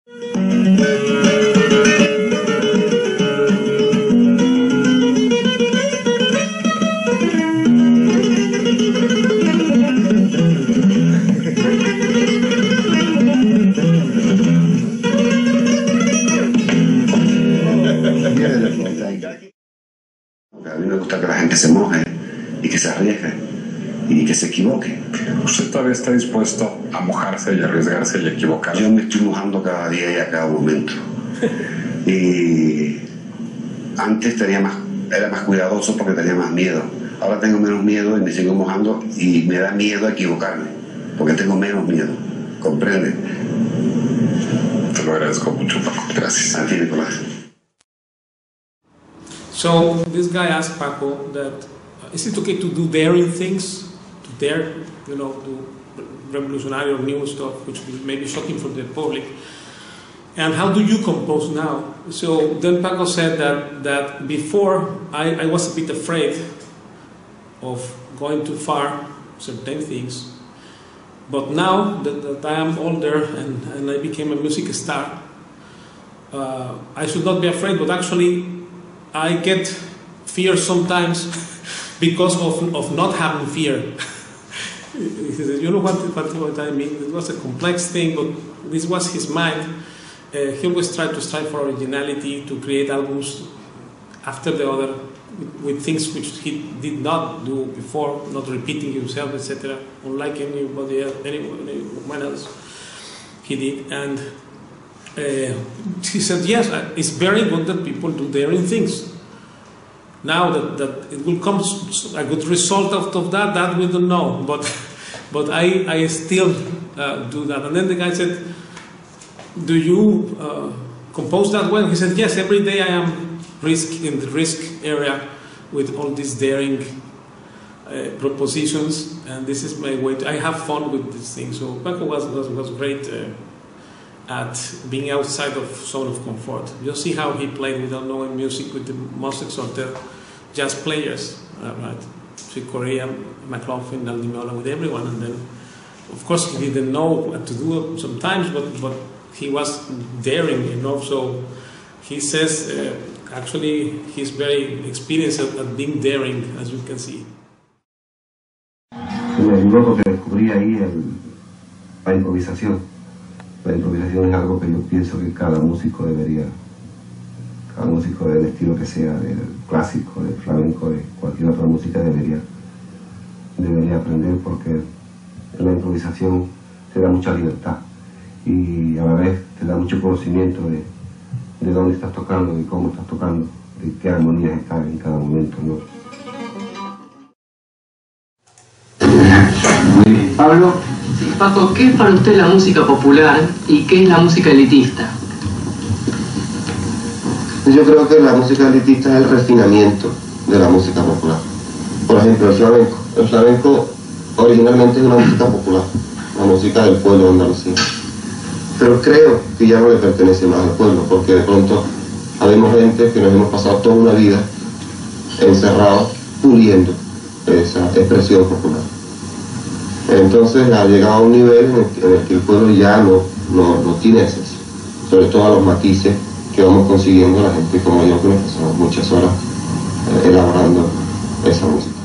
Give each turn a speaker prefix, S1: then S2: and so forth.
S1: A mí me gusta que la gente se moje y que se arriesgue y que se equivoque.
S2: ¿Usted todavía está dispuesto a mojarse y arriesgarse y equivocarse?
S1: Yo me estoy mojando cada día y a cada momento. Y antes era más cuidadoso porque tenía más miedo. Ahora tengo menos miedo y me sigo mojando y me da miedo equivocarme porque tengo menos miedo. ¿Comprende?
S2: Te lo agradezco mucho, Paco.
S1: Gracias. A ti, Nicolás.
S3: So this guy asked Paco that is it okay to do daring things, to dare, do revolutionary or new stuff, which may be shocking for the public. And how do you compose now? So then Paco said that before I was a bit afraid of going too far, certain things. But now that I am older and I became a music star, I should not be afraid, but actually I get fear sometimes because of not having fear. He said, you know what I mean? It was a complex thing, but this was his mind. He always tried to strive for originality, to create albums after the other, with things which he did not do before, not repeating himself, etc. Unlike anybody else, anyone else, he did. And he said, yes, it's very good that people do daring things. Now that it will come a good result out of that we don't know. But I still do that. And then the guy said, do you compose that well? He said, yes, every day I am in the risk area with all these daring propositions, and this is my way I have fun with this thing. So Paco was great at being outside of zone of comfort. You see how he played without knowing music with the most exalted jazz players, right? Chick Corea, McLaughlin, Al Di Meola, with everyone, and then of course he didn't know what to do sometimes, but he was daring, So he says actually he's very experienced at being daring, as you can see.
S4: Luego que descubrí ahí la improvisación. La improvisación es algo que yo pienso que cada músico del estilo que sea, del clásico, del flamenco, de cualquier otra música debería aprender, porque en la improvisación te da mucha libertad y a la vez te da mucho conocimiento de dónde estás tocando, de cómo estás tocando, de qué armonías están en cada momento, ¿no?
S5: Muy bien. Pablo. Sí, Paco, ¿qué es para usted la música popular y qué es la música elitista?
S4: Yo creo que la música elitista es el refinamiento de la música popular. Por ejemplo, el flamenco. El flamenco originalmente es una música popular, la música del pueblo de Andalucía. Pero creo que ya no le pertenece más al pueblo, porque de pronto habemos gente que nos hemos pasado toda una vida encerrados, puliendo esa expresión popular. Entonces ha llegado a un nivel en el que el pueblo ya no tiene acceso, sobre todo a los matices que vamos consiguiendo la gente como yo, que nos pasamos muchas horas elaborando esa música.